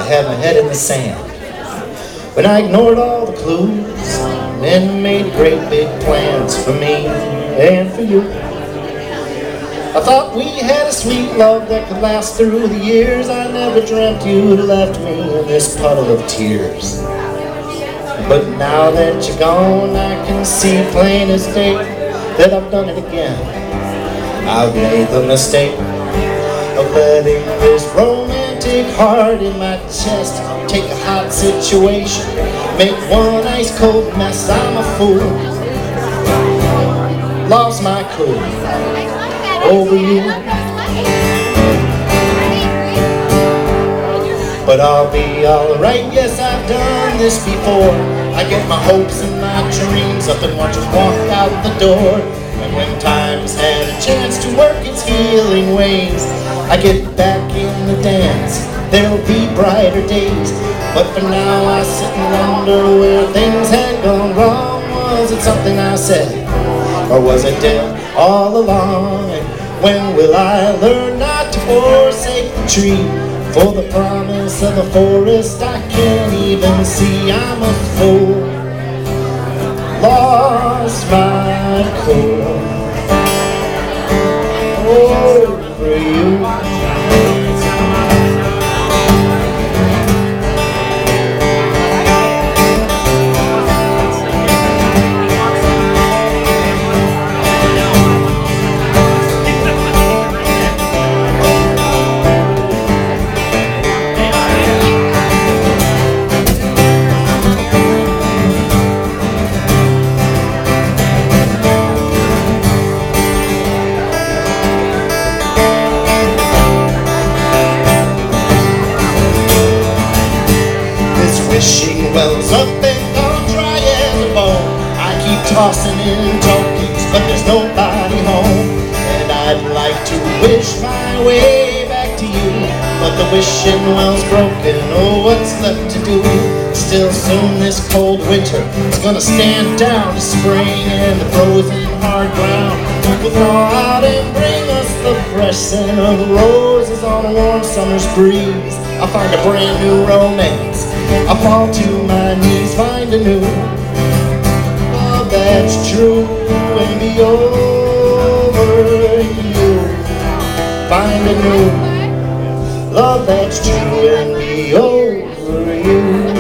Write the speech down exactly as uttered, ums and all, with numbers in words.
had my head in the sand. When I ignored all the clues and made great big plans for me and for you. I thought we had a sweet love that could last through the years. I never dreamt you'd have left me in this puddle of tears. But now that you're gone, I can see plain as day that I've done it again. I've made the mistake of letting this romantic heart in my chest take a hot situation, make one ice cold mess. I'm a fool, lost my cool over you. But I'll be alright, yes, I've done this before. I get my hopes and my dreams up and watch us walk out the door. And when time's had a chance to work its healing ways, I get back in the dance, there'll be brighter days. But for now I sit and wonder where things had gone wrong. Was it something I said, or was it dead all along? And when will I learn not to forsake the tree for the promise of the forest I can't even see? I'm a fool, lost my cool over you. Wishing wells up and gone dry as a bone. I keep tossing in tokens, but there's nobody home. And I'd like to wish my way back to you, but the wishing well's broken. Oh, what's left to do? Still soon this cold winter is gonna stand down to spring, and the frozen hard ground will thaw out and bring us the fresh scent of roses on a warm summer's breeze. I'll find a brand new romance, I'll fall to my knees, find a new love that's true and be over you. Find a new love that's true and be over you.